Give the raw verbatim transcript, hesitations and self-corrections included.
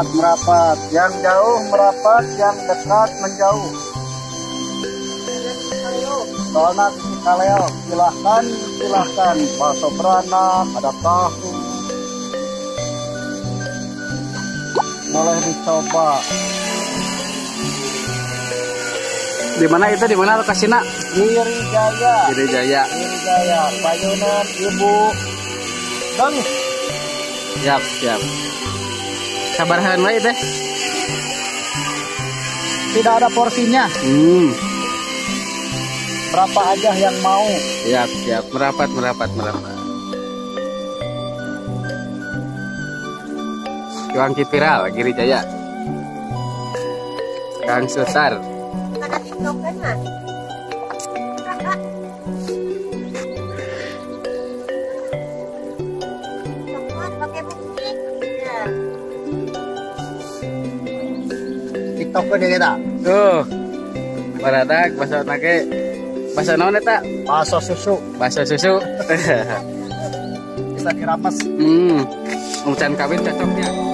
merapat, merapat. Yang jauh merapat, yang dekat menjauh. Soalnya di kaleo, silahkan, silahkan. Bakso beranak, ada tahu. Boleh dicoba. Di mana itu? Di mana lokasinya? Giri Jaya. Giri Jaya. Giri Jaya. Bayunan Ibu. Dan Siap, siap. Sabar wae teh. tidak ada porsinya. Hmm. Berapa aja yang mau. Siap, siap. Merapat, merapat, merapat. Cuangki viral, Giri Jaya. Kang Sutar. Ada TikTok kan, Mas? Pakai musik. Ya. TikTok ke dia kita. Tuh. Baradak bahasa nake. Bahasa naon eta? Bakso susu. Bahasa susu. Bisa dirames. Hmm. Umcan kawin cocoknya.